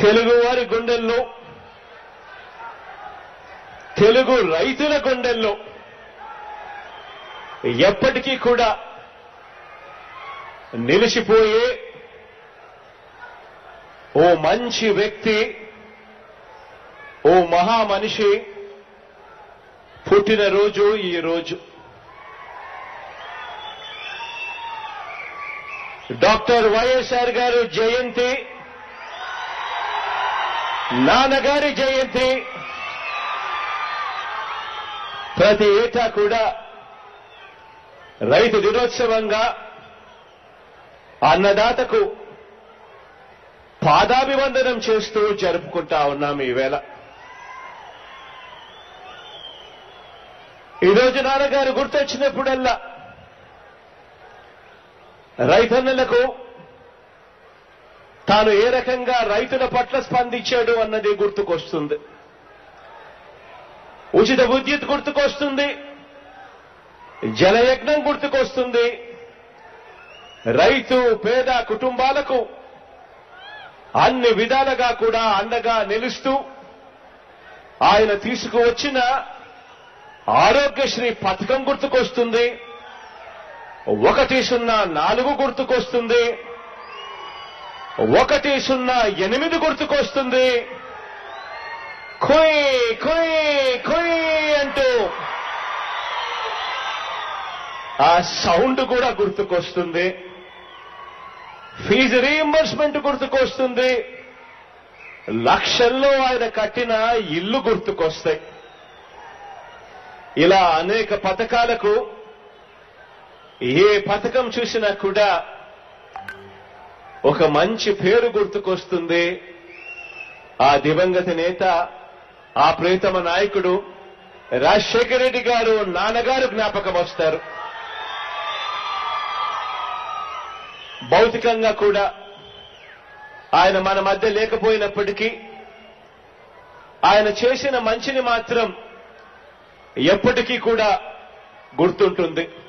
తెలుగువారి గుండెల్లో, తెలుగు రైతుల గుండెల్లో ఎప్పటికీ కూడా నిలిచిపోయే ఓ మంచి వ్యక్తి, ఓ మహామనిషి పుట్టినరోజు ఈ రోజు. డాక్టర్ వైఎస్ఆర్ గారు జయంతి, నాన్నగారి జయంతి ప్రతి ఏటా కూడా రైతు దినోత్సవంగా అన్నదాతకు పాదాభివందనం చేస్తూ జరుపుకుంటా ఉన్నాం. ఈవేళ ఈరోజు నాన్నగారు గుర్తొచ్చినప్పుడల్లా రైతన్నలకు తాను ఏ రకంగా రైతుల పట్ల స్పందించాడు అన్నది గుర్తుకొస్తుంది. ఉచిత విద్యుత్ గుర్తుకొస్తుంది, జలయజ్ఞం గుర్తుకొస్తుంది. రైతు పేద కుటుంబాలకు అన్ని విధాలుగా కూడా అండగా నిలుస్తూ ఆయన తీసుకువచ్చిన ఆరోగ్యశ్రీ పథకం గుర్తుకొస్తుంది. 104 గుర్తుకొస్తుంది, 108 గుర్తుకొస్తుంది. ఖుయ్ ఖుయ్ ఖుయ్ అంటూ ఆ సౌండ్ కూడా గుర్తుకొస్తుంది. ఫీజు రీయింబర్స్మెంట్ గుర్తుకొస్తుంది. లక్షల్లో ఆయన కట్టిన ఇల్లు గుర్తుకొస్తాయి. ఇలా అనేక పథకాలకు ఏ పథకం చూసినా కూడా ఒక మంచి పేరు గుర్తుకొస్తుంది. ఆ దివంగత నేత, ఆ ప్రియతమ నాయకుడు రాజశేఖర రెడ్డి గారు నాన్నగారు జ్ఞాపకం వస్తారు. భౌతికంగా కూడా ఆయన మన మధ్య లేకపోయినప్పటికీ ఆయన చేసిన మంచిని మాత్రం ఎప్పటికీ కూడా గుర్తుంటుంది.